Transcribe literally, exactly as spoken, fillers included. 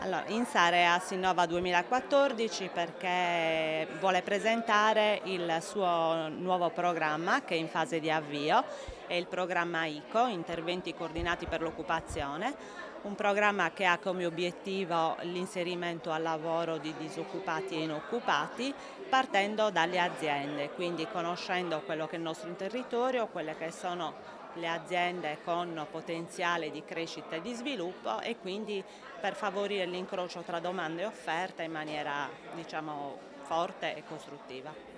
Allora, Insarea si innova duemilaquattordici perché vuole presentare il suo nuovo programma che è in fase di avvio, è il programma I C O, Interventi Coordinati per l'Occupazione, un programma che ha come obiettivo l'inserimento al lavoro di disoccupati e inoccupati partendo dalle aziende, quindi conoscendo quello che è il nostro territorio, quelle che sono le aziende con potenziale di crescita e di sviluppo e quindi per favorire l'incrocio tra domanda e offerta in maniera, diciamo, forte e costruttiva.